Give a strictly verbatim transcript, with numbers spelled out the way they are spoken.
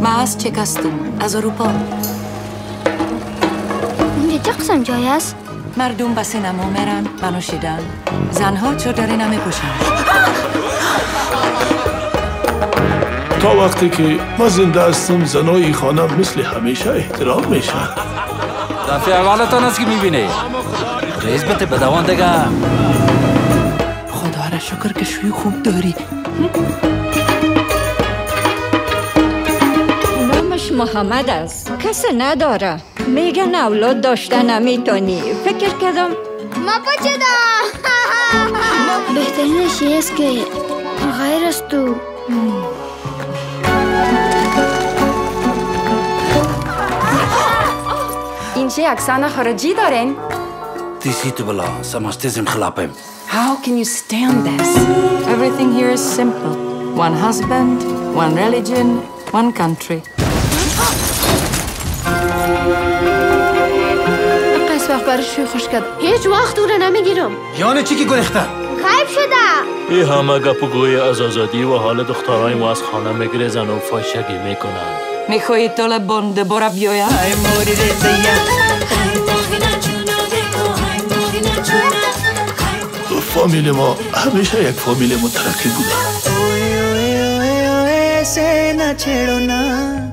ماست شکستم از اروپا. اینجا چه قسم جای است؟ مردم به سینما میرن و نوشیدن. زنها چادری نمیپوشن. تا وقتی که من زنده هستم زنای خانم مثل همیشه احترام میشن. دفعه اولتان است که میبینه. رئیس بته بدوان دیگه. خدا را شکر که شوی خوب داری. نامش محمد است. کسی نداره. میگن اولاد داشته نمیتونی. فکر کردم ما پچه بهترینش این است که غیر از تو اینجا اکسان خارجی دارین؟ دیسید بلا سماستیزم خلابم. How can you stand this? Everything here is simple. One husband, one religion, one country. قصد وقت برای شوی خوش کرد. هیچ وقت او را نمیگیرم. یعنی چی که گریخته؟ غیب شده. این همه گپوگوی از آزادی و حال دخترای ما از خانه میگریزن و فاشگی میکنن. میخوایی طول بنده برا بیایم؟ فامیل ما همیشه یک فامیل مترقی بوده.